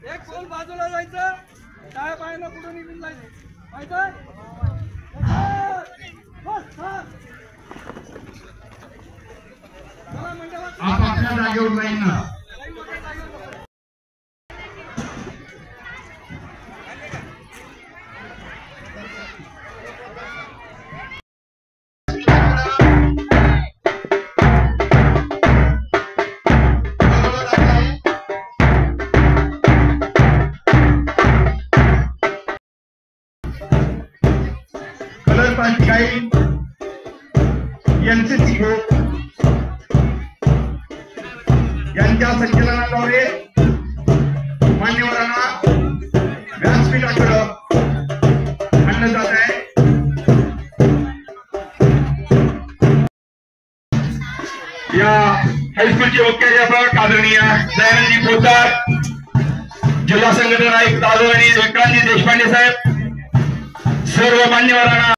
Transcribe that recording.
एक पाऊल बाजूला जायचं, डाव्या पायानं पुढे निघून जायचं, माहिती आपापल्या जागेवर जाईल ना. कलर पार्टी एनसीसी ग्रुप यांच्या संचलनाद्वारे मान्यवरांना व्यासपीठाकडे आणलं जात आहे. या हायस्कूलचे मुख्याध्यापक आदरणीय दयानंदजी पोतदार, जिल्हा संघटना आयुक्त आदरणीय विक्रांतजी देशपांडे साहेब, सर्व मान्यवरांना